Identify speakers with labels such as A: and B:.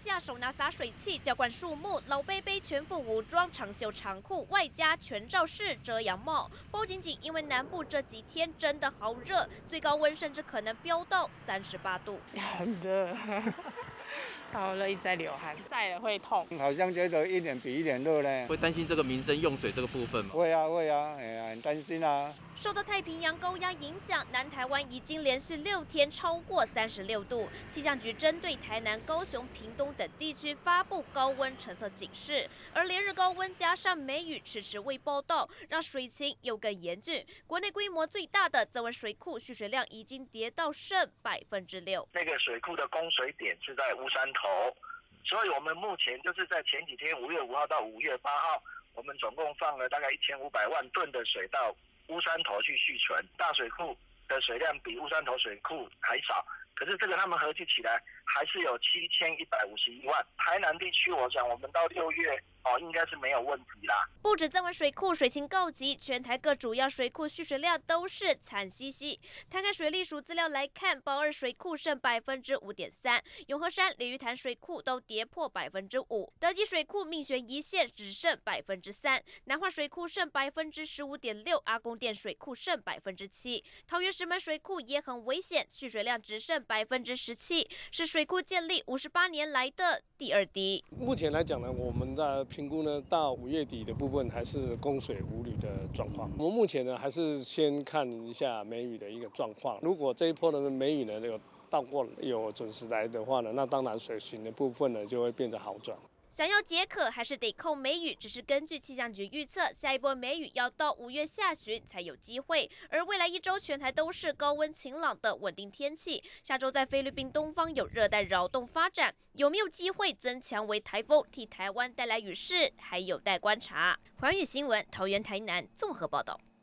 A: 下手拿洒水器浇灌树木，老贝贝全副武装，长袖长裤，外加全罩式遮阳帽。不仅仅因为南部这几天真的好热，最高温甚至可能飙到38度。
B: 很热，超热，一直在流汗，晒了会痛。
C: 好像觉得一年比一年热呢。
D: 会担心这个民生用水这个部分吗？
C: 会啊，哎呀，很担心啊。
A: 受到太平洋高压影响，南台湾已经连续6天超过36度。气象局针对台南、高雄、屏东等地区发布高温橙色警示，而连日高温加上梅雨迟迟未报到，让水情又更严峻。国内规模最大的曾文水库蓄水量已经跌到剩6%。
E: 那个水库的供水点是在乌山头，所以我们目前就是在前几天5月5号到5月8号，我们总共放了大概1500万吨的水到乌山头去蓄存，大水库的水量比乌山头水库还少，可是这个他们合计起来还是有7151万。台南地区，我想我们到6月应该是没有问题啦。
A: 不止曾文水库水情告急，全台各主要水库蓄水量都是惨兮兮。摊开水利署资料来看，宝二水库剩5.3%，永和山、鲤鱼潭水库都跌破5%，德基水库命悬一线，只剩3%，南化水库剩15.6%，阿公店水库剩7%，桃园石门水库也很危险，蓄水量只剩17%，是水库建立58年来的第2低。
F: 目前来讲呢，我们的评估呢，到5月底的部分还是供水无虞的状况。我们目前呢，还是先看一下梅雨的一个状况。如果这一波的梅雨呢，有准时来的话呢，那当然水情的部分呢，就会变得好转。
A: 想要解渴，还是得靠梅雨。只是根据气象局预测，下一波梅雨要到5月下旬才有机会。而未来1周全台都是高温晴朗的稳定天气。下周在菲律宾东方有热带扰动发展，有没有机会增强为台风，替台湾带来雨势，还有待观察。环宇新闻桃园、台南综合报道。